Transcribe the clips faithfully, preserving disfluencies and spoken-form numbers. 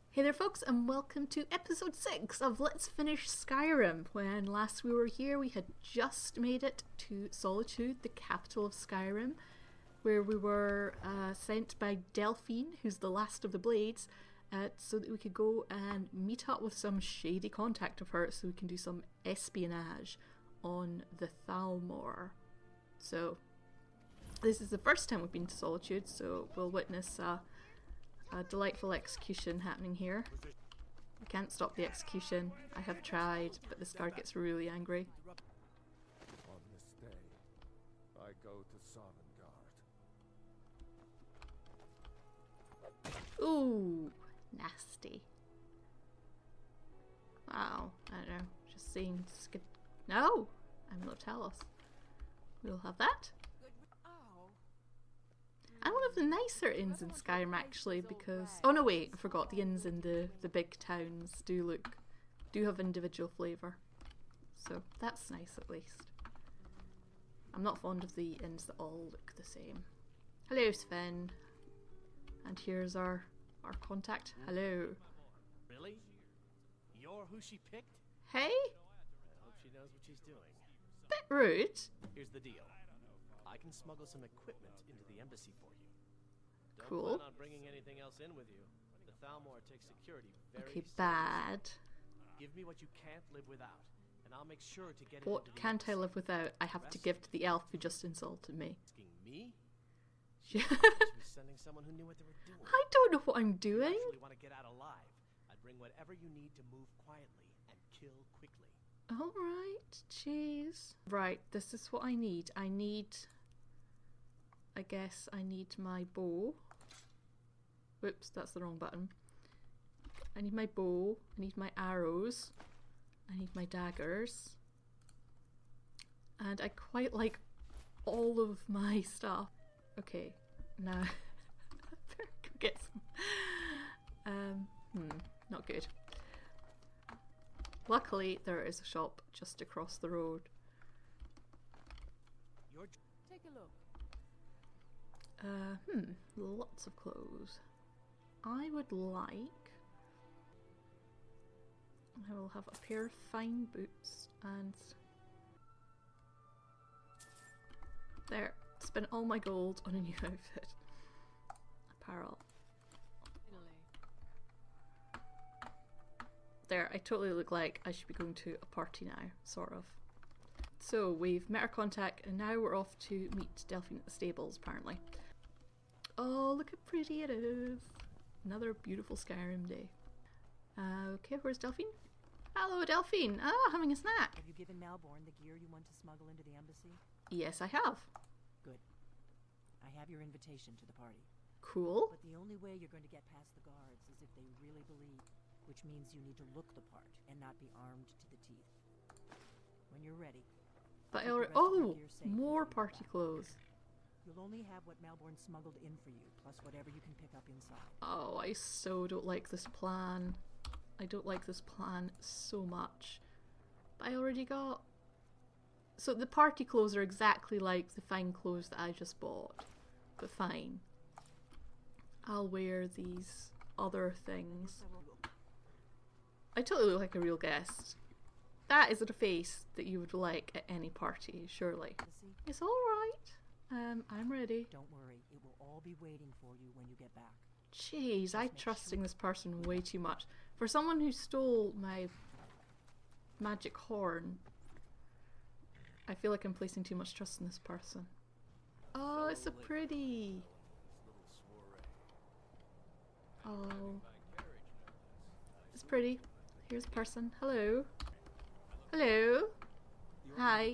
Hey there folks, and welcome to episode six of Let's Finish Skyrim. When last we were here we had just made it to Solitude, the capital of Skyrim, where we were uh, sent by Delphine, who's the last of the Blades, uh, so that we could go and meet up with some shady contact of hers so we can do some espionage on the Thalmor. So this is the first time we've been to Solitude, so we'll witness uh, a delightful execution happening here. I can't stop the execution. I have tried, but this guard gets really angry. On this day, I go to Sovngarde. Ooh, nasty. Wow, I don't know. Just seeing skid. No, I'm not tell us. We'll have that. And one of the nicer inns in Skyrim actually, because oh no wait, I forgot, the inns in the the big towns do look do have individual flavour, so that's nice at least. I'm not fond of the inns that all look the same. Hello Sven, and here's our our contact. Hello. Really? You're who she picked? Hey. I hope she knows what she's doing. Bit rude. Here's the deal. I can smuggle some equipment into the embassy for you. Don't Cool. plan on bringing anything else in with you. The Thalmor takes security very Okay, seriously. bad. Give me what you can't live without, and I'll make sure to get it What into the can't I embassy. live without? I have to give to the elf who just insulted me. Asking me? I She was sending someone who knew what they were doing. don't know what I'm If you doing. actually want to get out alive, I'd bring whatever you need to move quietly and kill quickly. Alright, jeez. Right, this is what I need. I need... I guess I need my bow. Whoops, that's the wrong button. I need my bow, I need my arrows, I need my daggers. And I quite like all of my stuff. Okay, now I better go get some. Um, hmm, not good. Luckily, there is a shop just across the road. You're Take a look. Uh, hmm, lots of clothes. I would like... I will have a pair of fine boots and... There, spent all my gold on a new outfit. Apparel. There, I totally look like I should be going to a party now, sort of. So, we've met our contact and now we're off to meet Delphine at the stables, apparently. Oh, look how pretty it is. Another beautiful Skyrim day. Uh, okay, where's Delphine? Hello, Delphine. Ah, having a snack. Have you given Malborn the gear you want to smuggle into the embassy? Yes, I have. Good. I have your invitation to the party. Cool. But the only way you're going to get past the guards is if they really believe, which means you need to look the part and not be armed to the teeth. When you're ready. But I keep the already- rest of your oh, gear safe more until you get party back. clothes. You'll only have what Malborn smuggled in for you, plus whatever you can pick up inside. Oh, I so don't like this plan. I don't like this plan so much. But I already got... So the party clothes are exactly like the fine clothes that I just bought. But fine. I'll wear these other things. I totally look like a real guest. That is a face that you would like at any party, surely. Embassy? It's alright. Um, I'm ready. Don't worry, it will all be waiting for you when you get back. Jeez, I'm trusting this person way too much. For someone who stole my magic horn, I feel like I'm placing too much trust in this person. Oh, it's so pretty. Oh, it's pretty. Here's a person. Hello. Hello. Hi.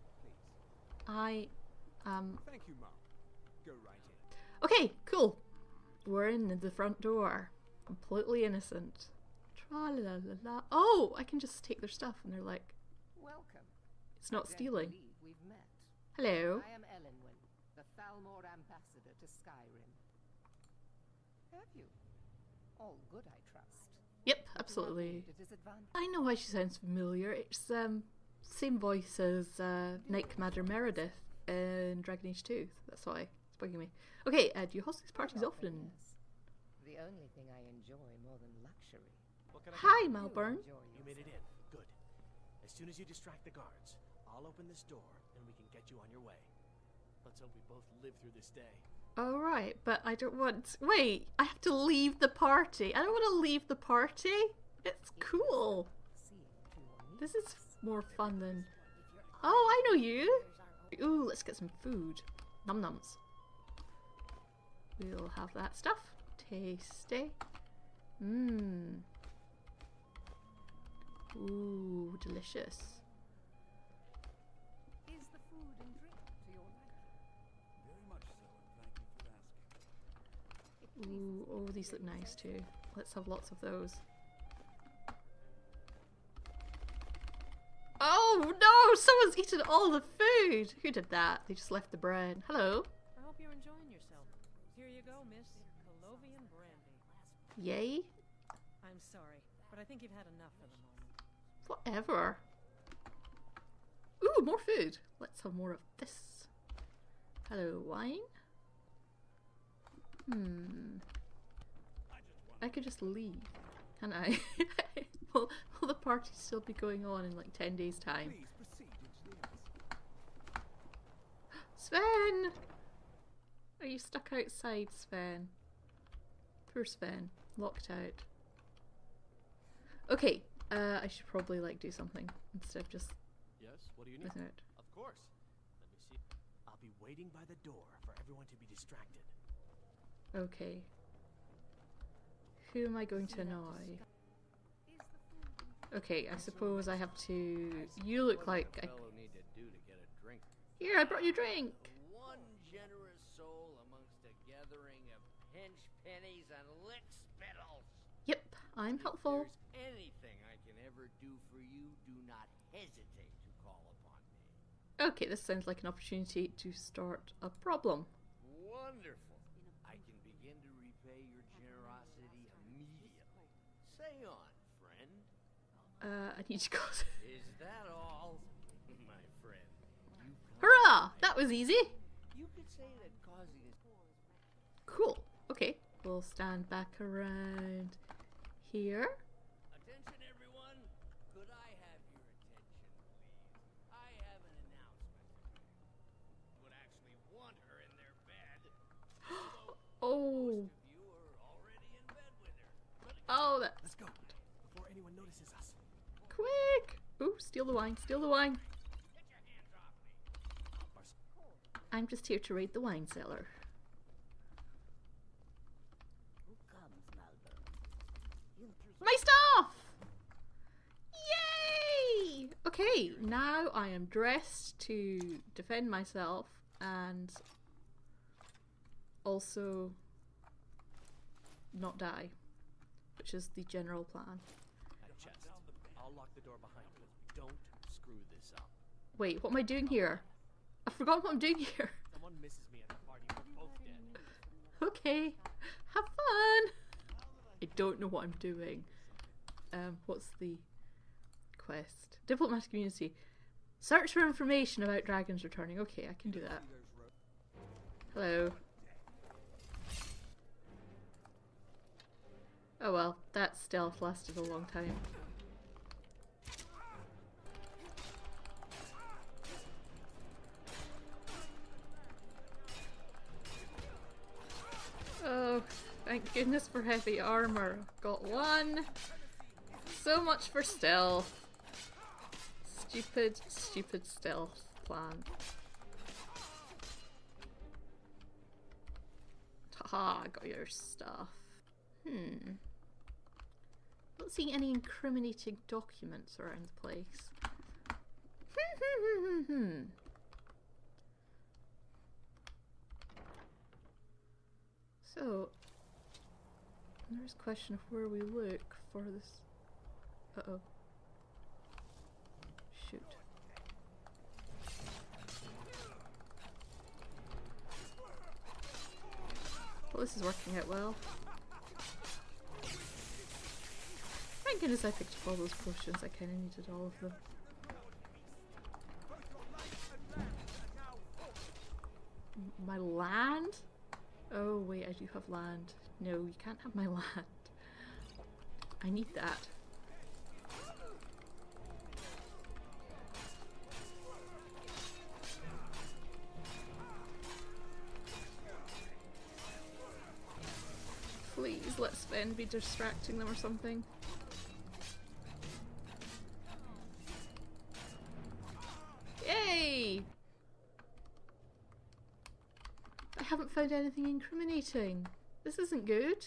I, um... Thank you, Mom. Go right in. Okay, cool. We're in the front door. Completely innocent. Tra-la-la-la. Oh, I can just take their stuff and they're like, Welcome. it's not Don't stealing. believe we've met. Hello. I am Elenwen, the Thalmor ambassador to Skyrim. Have you? All good, I trust. Yep, But absolutely. you are at a disadvantage. I know why she sounds familiar. It's um same voice as uh, Knight Commander Meredith in Dragon Age two. That's why it's bugging me. Okay, uh, do you host these parties Not often? yes. The only thing I enjoy more than luxury. What can I Hi, do? Melbourne. Enjoy You made it yourself. in. Good. As soon as you distract the guards, I'll open this door and we can get you on your way. Let's hope we both live through this day. Alright, but I don't want... Wait, I have to leave the party. I don't want to leave the party. It's cool. See to your This needs. is more fun than... Oh, I know you. Ooh, let's get some food. Num nums. We'll have that stuff. Tasty. Mmm. Ooh, delicious. Is the food and drink to your liking? Very much so, and thank you for asking. It pleases Ooh, me oh, to these hear look you nice say too. Let's have lots of those. Oh no! Someone's eaten all the food! Who did that? They just left the bread. Hello? I hope you're enjoying yourself. Here you go, Miss Colovian Brandy. Yay? I'm sorry, but I think you've had enough for the moment. Whatever. Ooh, more food. Let's have more of this. Hello, wine? Hmm. I could just leave, can I? will, will the party still be going on in like ten days' time? Please proceed into the embassy. Sven! Are you stuck outside, Sven? Poor Sven. Locked out. Okay, uh, I should probably like do something instead of just Yes? What do you need? messing out. Of course. Let me see. I'll be waiting by the door for everyone to be distracted. Okay. Who am I going to annoy? Okay, I suppose I have to... You look like... I... fellow need to do to get a drink? Here, I brought you a drink! One generous soul amongst a gathering of pinch pennies and lick spittles. Yep, I'm helpful. If there's anything I can ever do for you, do not hesitate to call upon me. Okay, this sounds like an opportunity to start a problem. Wonderful. I can begin to repay your generosity immediately. Say on, friend. Uh, I need to go... Is that all, my friend? You Hurrah! That was easy! You could say that causing a Cool. Okay, we'll stand back around here. Attention, everyone! Could I have your attention, please? I have an announcement to make. Would actually want her in their bed. Oh, Most of you are already in bed with her. But oh, that... Let's go. Before anyone notices us. Quick! Ooh, steal the wine, steal the wine. get your hands off me. Our s- I'm just here to raid the wine cellar. Who comes, Malbert? My stuff! Yay! Okay, now I am dressed to defend myself and also not die, which is the general plan. That chest. I'll lock the door behind you. Don't screw this up. Wait, what am I doing here? I forgot what I'm doing here. Someone misses me at the party, we're both dead. Okay, have fun! I don't know what I'm doing. Um, what's the quest? Diplomatic community. Search for information about dragons returning. Okay, I can do that. Hello. Oh well, that stealth lasted a long time. Oh, thank goodness for heavy armor. Got one. So much for stealth. Stupid, stupid stealth plan. Haha, got your stuff. Hmm. Not seeing any incriminating documents around the place. Hmm, hmm, hmm, hmm, hmm. So, there's a question of where we look for this. Uh-oh. Shoot. Well, this is working out well. Thank goodness I picked up all those potions. I kind of needed all of them. M- My land? Oh wait, I do have land. No, you can't have my land. I need that. Please, let Sven be distracting them or something. Yay! I haven't found anything incriminating. This isn't good.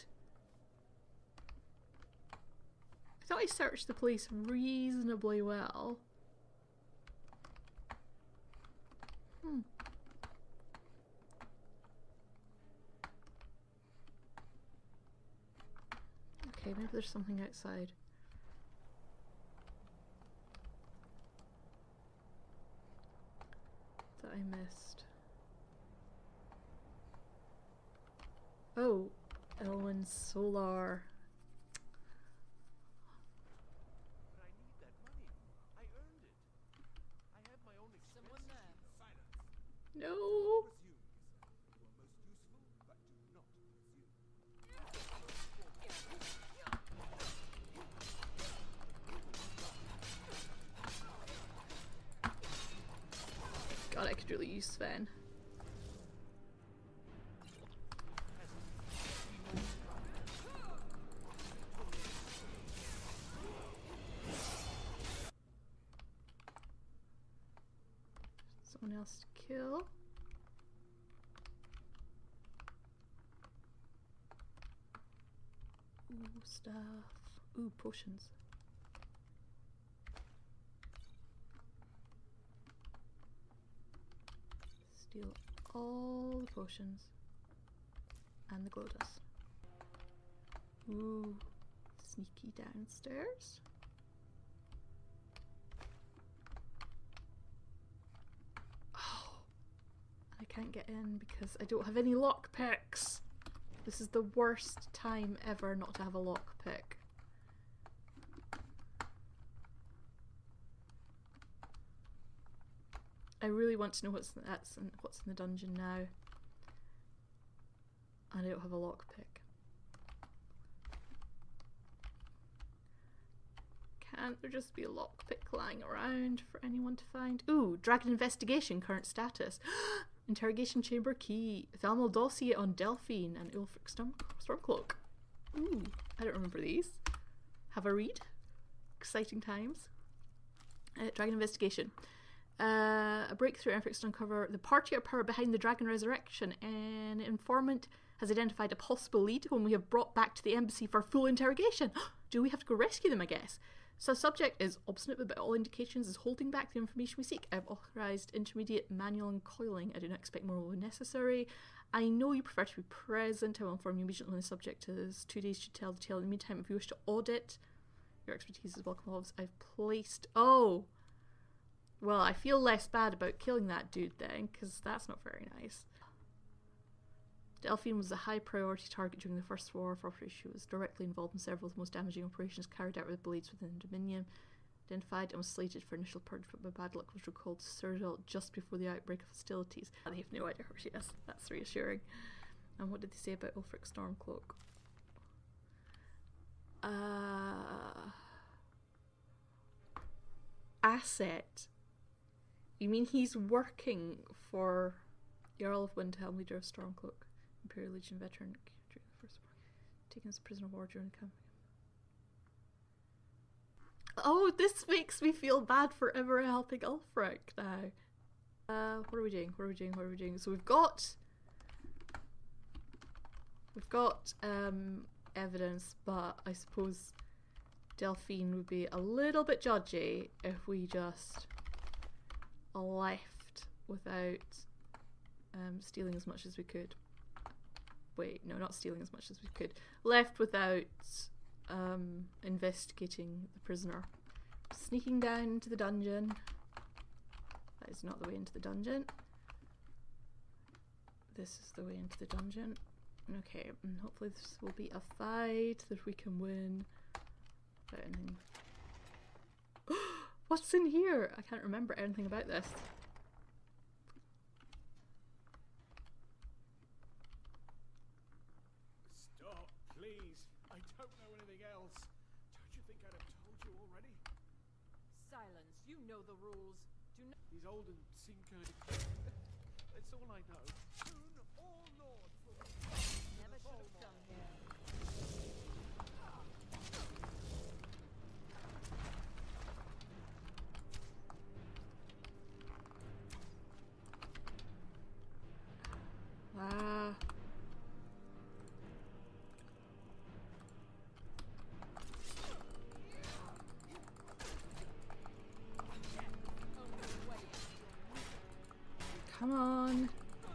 I thought I searched the place reasonably well. Hmm. Okay, maybe there's something outside. That I missed. Oh, Elwyn's Solar. But I need that money. I earned it. I have my own expenses. No. Presume, you are most useful, but do not presume. God, I could really use Sven. Someone else to kill. Ooh, stuff. Ooh, potions. Steal all the potions. And the glow dust. Ooh, sneaky downstairs. Oh, I can't get in because I don't have any lockpicks. This is the worst time ever not to have a lockpick. I really want to know what's that's in, what's in the dungeon now. And I don't have a lockpick. Can't there just be a lockpick lying around for anyone to find? Ooh, Dragon Investigation, current status. Interrogation chamber key. Thalmor dossier on Delphine and Ulfric Storm Stormcloak. Ooh, I don't remember these. Have a read. Exciting times. Uh, Dragon Investigation. Uh, a breakthrough efforts to uncover the party or power behind the dragon resurrection. An informant has identified a possible lead whom we have brought back to the embassy for full interrogation. Do we have to go rescue them, I guess? So subject is obstinate, but by all indications is holding back the information we seek. I've authorised intermediate manual uncoiling. I do not expect more will be necessary. I know you prefer to be present. I will inform you immediately when the subject has two days to tell the tale. In the meantime, if you wish to audit, your expertise is welcome. I've placed... Oh! Well, I feel less bad about killing that dude then, because that's not very nice. Delphine was a high priority target during the First War of Operation. She was directly involved in several of the most damaging operations carried out with blades within the Dominion. Identified and was slated for initial purge, but by bad luck was recalled to Cyrodiil just before the outbreak of hostilities. They have no idea where she is. That's reassuring. And what did they say about Ulfric Stormcloak? Uh... Asset. You mean he's working for Jarl of Windhelm, leader of Stormcloak, Imperial Legion veteran during the First War, taken as a prisoner of war during the campaign. Oh, this makes me feel bad for ever helping Ulfric now. Uh, what are we doing? What are we doing? What are we doing? So we've got, we've got um, evidence, but I suppose Delphine would be a little bit judgy if we just left without um, stealing as much as we could. Wait, no, not stealing as much as we could. Left without um, investigating the prisoner. Sneaking down into the dungeon. That is not the way into the dungeon. This is the way into the dungeon. Okay, and hopefully this will be a fight that we can win. Without anything. What's in here? I can't remember anything about this. Ready? Silence. You know the rules. Do not. He's old and seemed kind of. That's all I know. Soon all Nords will be Never should have come here. Ah. Come on.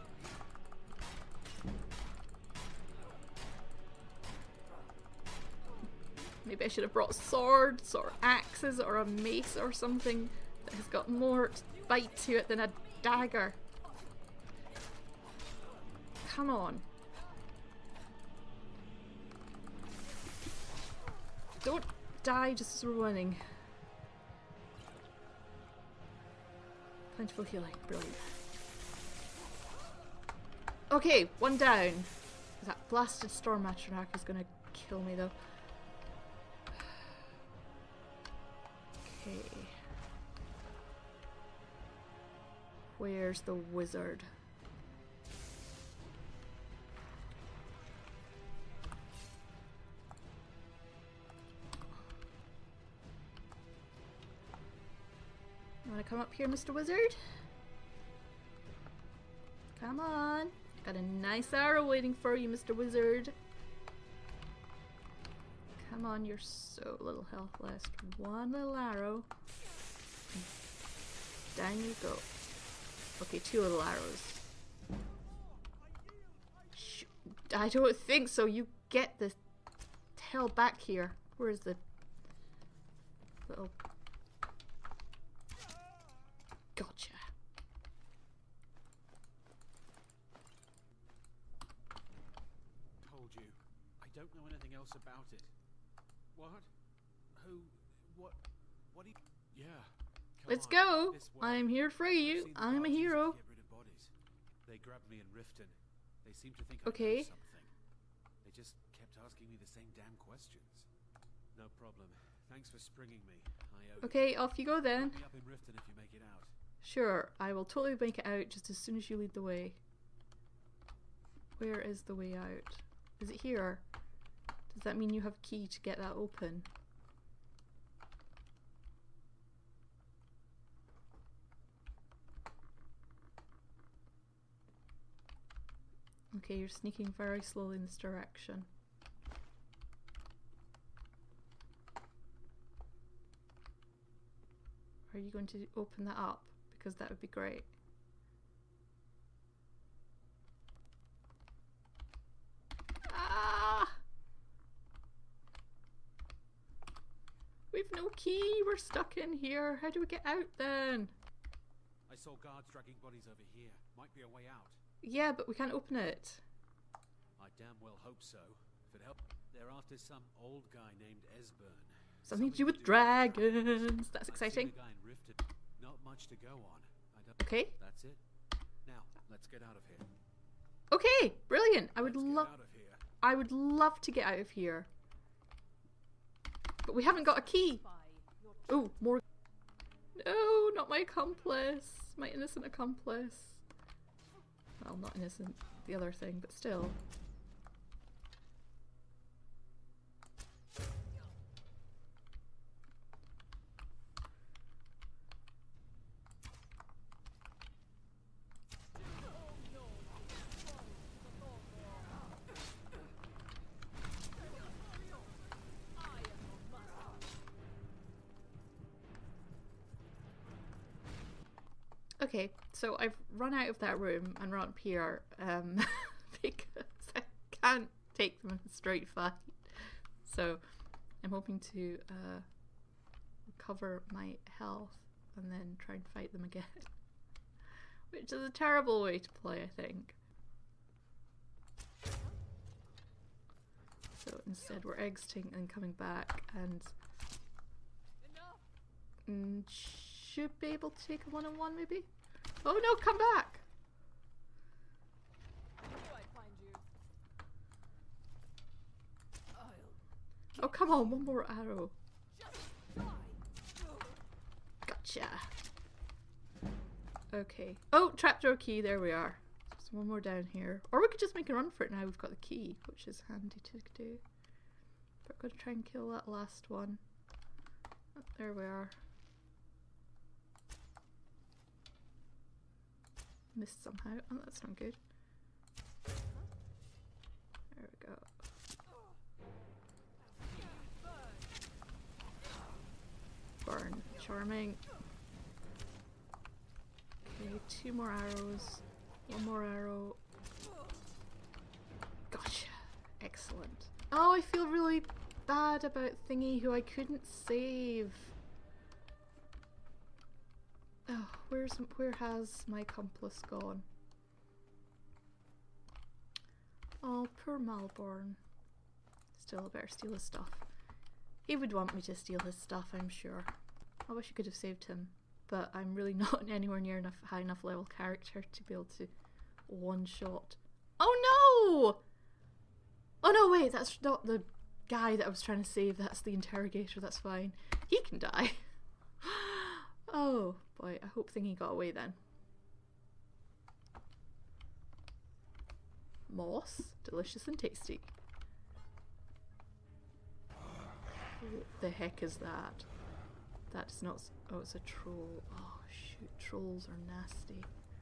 Maybe I should have brought swords or axes or a mace or something that has got more bite to it than a dagger. Come on. Don't die just as we're running. Plentiful healing. Brilliant. Okay, one down. That blasted storm matronach is gonna kill me though. Okay. Where's the wizard? You wanna come up here, Mister Wizard? Come on. Got a nice arrow waiting for you, Mister Wizard. Come on, you're so little health left. One little arrow. Down you go. Okay, two little arrows. Sh I don't think so. You get the hell back here. Where's the little... Gotcha. Told you. I don't know anything else about it. What? Who? What? What do you... Yeah. Come Let's on, go. this way. I'm here for you. Seen the I'm a guards use it to hero. get rid of bodies. They grabbed me in Riften. They seem to think Okay. I know something. They just kept asking me the same damn questions. No problem. Thanks for springing me. I owe Okay, off you go then. you. Be up in Riften if you make it out. Sure, I will totally make it out just as soon as you lead the way. Where is the way out? Is it here? Does that mean you have a key to get that open? Okay, you're sneaking very slowly in this direction. Are you going to open that up? Because that would be great. Ah! We've no key. We're stuck in here. How do we get out then? I saw guards dragging bodies over here. Might be a way out. Yeah, but we can't open it. I damn well hope so. If it helps, they're after some old guy named Esbern. Something to do with with- dragons. That's I've exciting. seen a guy in Riften. Not much to go on. I don't. Okay. That's it. Now let's get out of here. Okay, brilliant. I would Let's get love out of here. I would love to get out of here. But we haven't got a key. Oh, more. No, not my accomplice. My innocent accomplice. Well, not innocent, the other thing, but still. Okay, so I've run out of that room and run up here um, because I can't take them in a straight fight. So I'm hoping to uh, recover my health and then try and fight them again. Which is a terrible way to play, I think. So instead we're exiting and coming back and mm, should be able to take a one-on-one maybe? Oh no, come back! Oh come on, one more arrow. Gotcha! Okay. Oh, trapdoor key, there we are. There's one more down here. Or we could just make a run for it now we've got the key, which is handy to do. But I'm gonna try and kill that last one. Oh, there we are. Missed somehow. Oh, that's not good. There we go. Burn. Charming. Okay, two more arrows. One more arrow. Gotcha. Excellent. Oh, I feel really bad about Thingy who I couldn't save. Oh, where's where has my accomplice gone? Oh, poor Malborn. Still better steal his stuff. He would want me to steal his stuff, I'm sure. I wish I could have saved him, but I'm really not anywhere near enough high enough level character to be able to one shot. Oh no! Oh no, wait, that's not the guy that I was trying to save. That's the interrogator. That's fine. He can die. Oh boy, I hope Thingy got away then. Moss, delicious and tasty. What the heck is that? That's not. Oh, it's a troll. Oh shoot, trolls are nasty.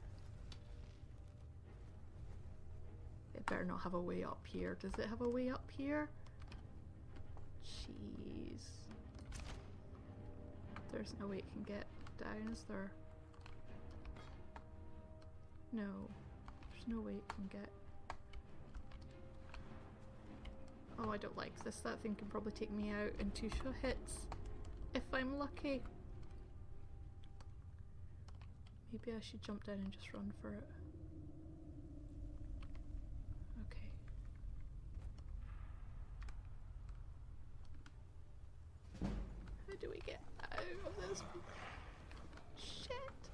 It better not have a way up here. Does it have a way up here? Jeez. There's no way it can get down, is there? No. There's no way it can get... Oh, I don't like this. That thing can probably take me out in two shot hits. If I'm lucky. Maybe I should jump down and just run for it. Okay. How do we get out of this? Shit!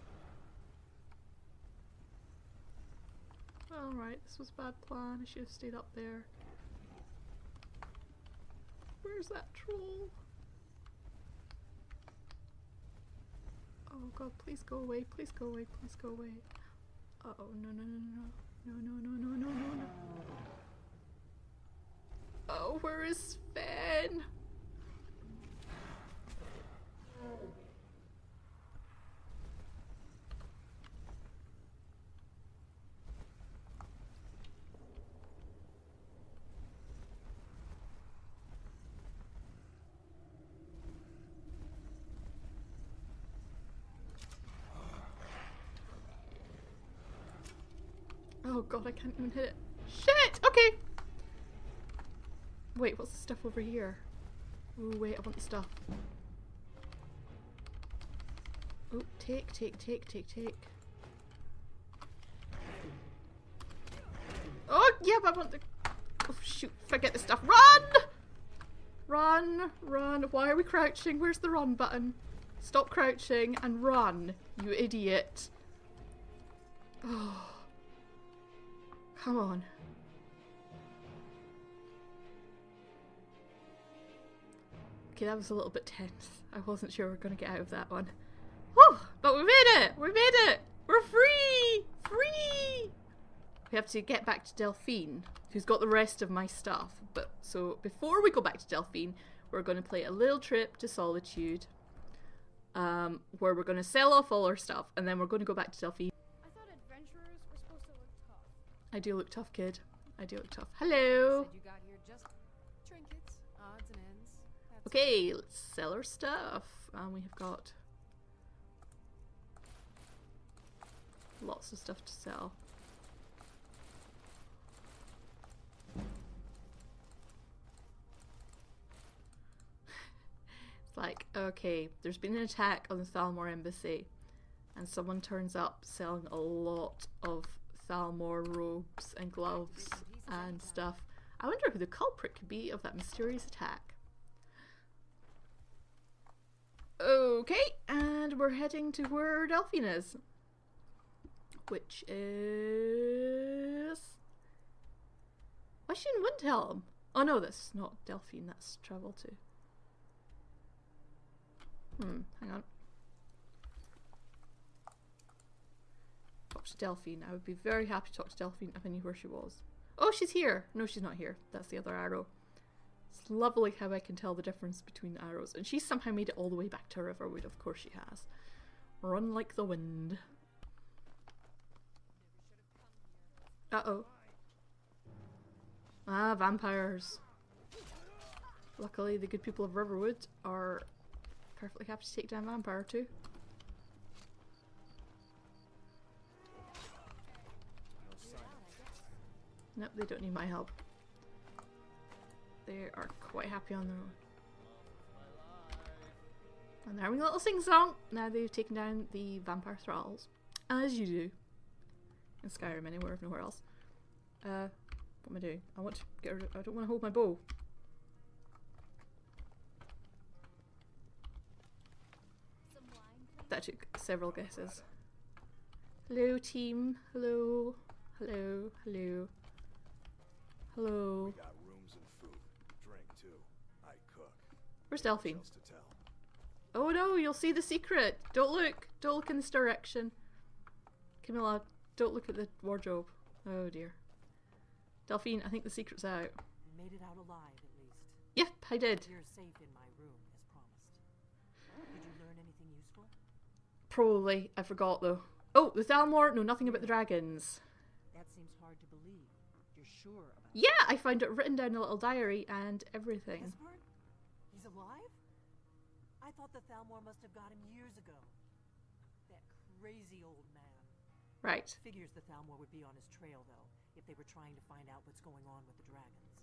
Alright, this was a bad plan. I should have stayed up there. Where's that troll? Oh god, please go away, please go away, please go away. Uh oh, no, no, no, no, no, no, no, no, no, no, no. Oh, where is Sven? Oh god, I can't even hit it. Shit! Okay! Wait, what's the stuff over here? Oh wait, I want the stuff. Oh, take, take, take, take, take. Oh, yeah, but I want the... Oh shoot, forget the stuff. Run! Run, run. Why are we crouching? Where's the run button? Stop crouching and run, you idiot. Oh. Come on. Okay, that was a little bit tense. I wasn't sure we were going to get out of that one. Whew! But we made it! We made it! We're free! Free! We have to get back to Delphine, who's got the rest of my stuff. But so before we go back to Delphine, we're going to play a little trip to Solitude, um, where we're going to sell off all our stuff, and then we're going to go back to Delphine. I do look tough, kid. I do look tough. Hello! Said you got here just trinkets, odds and ends. That's okay, let's sell our stuff. And we have got lots of stuff to sell. It's like, okay, there's been an attack on the Thalmor embassy, and someone turns up selling a lot of Thalmor robes and gloves and stuff. I wonder who the culprit could be of that mysterious attack. Okay, and we're heading to where Delphine is, which is... Why she in Windhelm? Oh no, that's not Delphine, that's travel to. Hmm, hang on. Delphine. I would be very happy to talk to Delphine if I knew where she was. Oh, she's here! No, she's not here. That's the other arrow. It's lovely how I can tell the difference between the arrows. And she's somehow made it all the way back to Riverwood. Of course she has. Run like the wind. Uh-oh. Ah, vampires. Luckily, the good people of Riverwood are perfectly happy to take down a vampire too. Nope, they don't need my help. They are quite happy on their own. And they're having a little sing-song. Now they've taken down the vampire thralls. As you do. In Skyrim anywhere, if nowhere else. Uh, what am I doing? I want to get rid of, I don't want to hold my bow. That took several guesses. Hello team. Hello. Hello. Hello. Hello. We got rooms and food. Drink too. I cook. Where's Delphine? Else to tell. Oh no, you'll see the secret. Don't look. Don't look in this direction. Camilla, don't look at the wardrobe. Oh dear. Delphine, I think the secret's out. You made it out alive, at least. Yep, I did. You're safe in my room, as promised. Did you learn anything useful? Probably. I forgot though. Oh, the Thalmor know nothing about the dragons. That seems hard to believe. You're sure about Yeah, I found it written down in a little diary and everything. Esbern? He's alive? I thought the Thalmor must have got him years ago. That crazy old man. Right. Figures the Thalmor would be on his trail, though, if they were trying to find out what's going on with the dragons.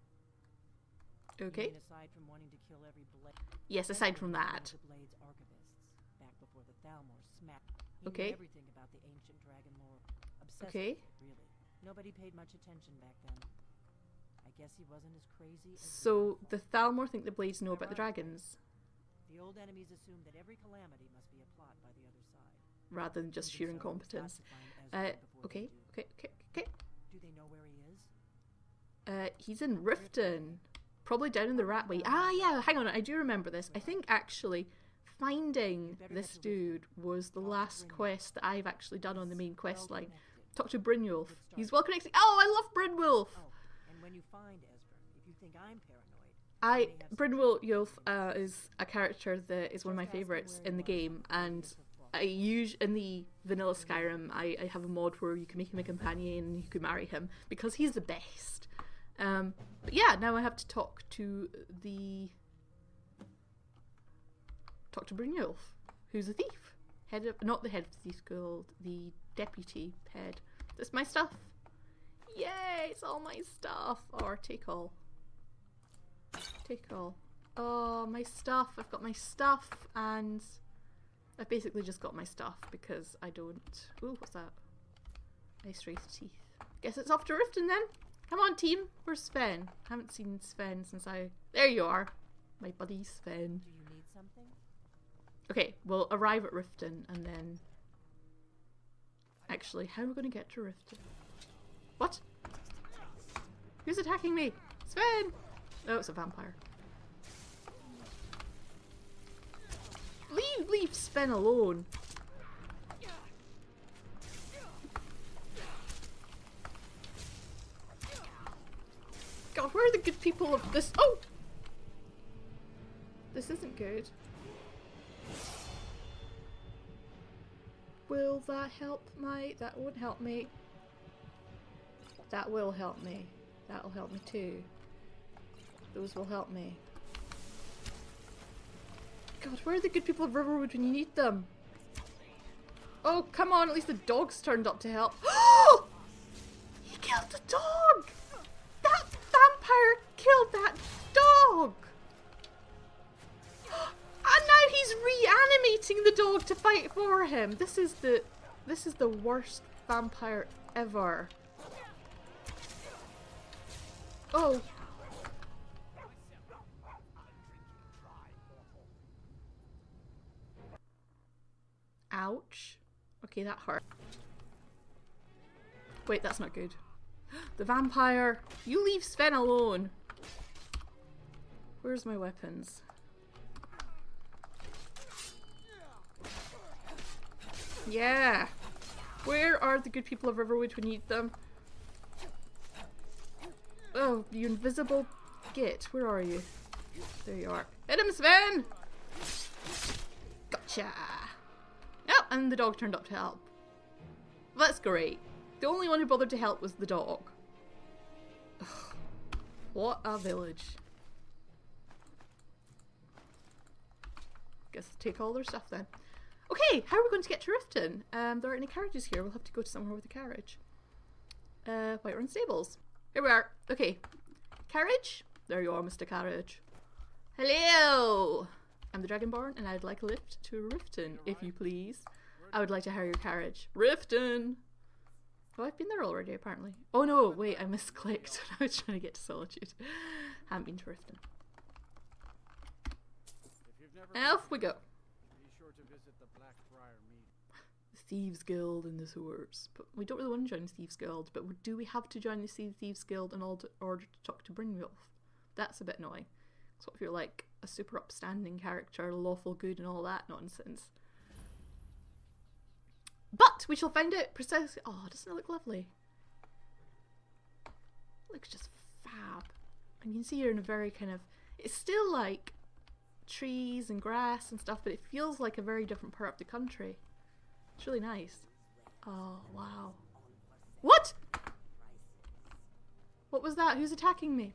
Okay. You mean aside from wanting to kill every blade. Yes, aside from that. The Blade's archivists, back before the Thalmor smacked. He Okay. knew everything about the ancient dragon lore. Obsessed Okay. with it, really. Nobody paid much attention back then. I guess he wasn't as crazy as So the Thalmor think the Blades know about the dragons, the old enemies assumed that every calamity must be a plot by the other side. rather than just sheer So, it's got incompetence. to find Esbern Uh, before okay, they do. okay, okay, okay. Do they know where he is? Uh, he's in Riften. Probably down in the Ratway. Ah, yeah, hang on, I do remember this. I think actually finding this dude was the last quest that I've actually done on the main quest line. Talk to Brynwulf. He's well connected. Oh, I love Brynwulf! Oh, and when you find Esbern, if you think I'm paranoid, I Brynwulf uh, is a character that is one of my favourites in the game, and I use in the vanilla Skyrim I, I have a mod where you can make him a companion and you can marry him because he's the best. Um, but yeah, now I have to talk to the talk to Brynwulf, who's a thief, head of not the head of the thief guild, the deputy head. That's my stuff. Yay! It's all my stuff. Or take all. Take all. Oh, my stuff. I've got my stuff, and I've basically just got my stuff because I don't. Ooh, what's that? Ice Wraith teeth. Guess it's off to Riften then. Come on, team. Where's Sven? Haven't seen Sven since I. There you are, my buddy Sven. do you need something? Okay, we'll arrive at Riften and then. Actually, how are we going to get to Riften? What? Who's attacking me? Sven! Oh, it's a vampire. Leave, leave Sven alone. God, where are the good people of this? Oh! This isn't good. Will that help my... That won't help me. That will help me. That'll help me too. Those will help me. God, where are the good people of Riverwood when you need them? Oh, come on, at least the dog's turned up to help. Oh! He killed the dog! That vampire killed that dog! And now he's reanimating the dog to fight for him. This is the this is the worst vampire ever. Oh. Ouch. Okay, that hurt. Wait, that's not good. The vampire! You leave Sven alone! Where's my weapons? Yeah! Where are the good people of Riverwood when you need them? Oh, you invisible git. Where are you? There you are. Hit him, Sven! Gotcha! Oh, and the dog turned up to help. That's great. The only one who bothered to help was the dog. Ugh. What a village. Guess take all their stuff then. Okay, how are we going to get to Riften? Um, there aren't any carriages here. We'll have to go to somewhere with a carriage. Uh, Whiterun Stables. Here we are. Okay. Carriage? There you are, Mister Carriage. Hello! I'm the Dragonborn, and I'd like a lift to Riften, if you please. I would like to hire your carriage. Riften! Oh, I've been there already, apparently. Oh no, wait, I misclicked. I was trying to get to Solitude. Haven't been to Riften. Off we go. Be sure to visit the Blackfriar meeting. The Thieves Guild and the sewers. But we don't really want to join the Thieves Guild, but do we have to join the Thieves Guild in order to talk to Brynwolf? That's a bit annoying. So if you're like a super upstanding character, lawful good and all that nonsense. But we shall find out precisely. Oh, doesn't it look lovely? It looks just fab. And you can see you're in a very kind of, it's still like trees and grass and stuff, but it feels like a very different part of the country. It's really nice. Oh, wow. What? What was that? Who's attacking me?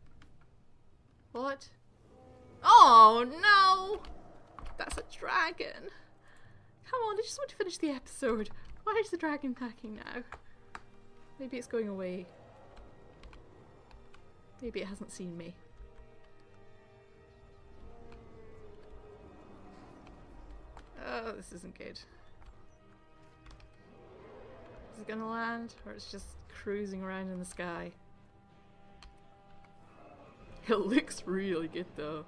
What? Oh no! That's a dragon. Come on, I just want to finish the episode. Why is the dragon attacking now? Maybe it's going away. Maybe it hasn't seen me. Oh, this isn't good. Is it gonna land? Or it's just cruising around in the sky? It looks really good though.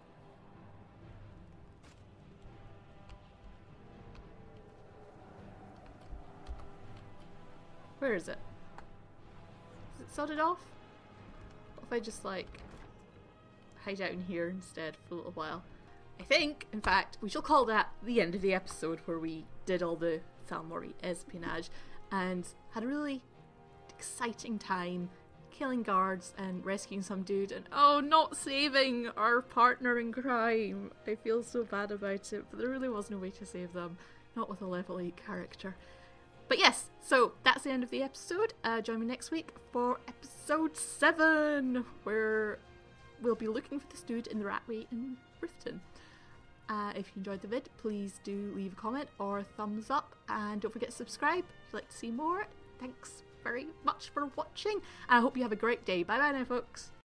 Where is it? Is it sodded off? What if I just like hide out in here instead for a little while? I think, in fact, we shall call that the end of the episode where we did all the Thalmor espionage and had a really exciting time killing guards and rescuing some dude and oh, not saving our partner in crime. I feel so bad about it, but there really was no way to save them, not with a level eight character. But yes, so that's the end of the episode. Uh, join me next week for episode seven, where we'll be looking for this dude in the Ratway in Riften. Uh, if you enjoyed the vid, please do leave a comment or a thumbs up, and don't forget to subscribe if you'd like to see more. Thanks very much for watching, and I hope you have a great day. Bye bye now, folks.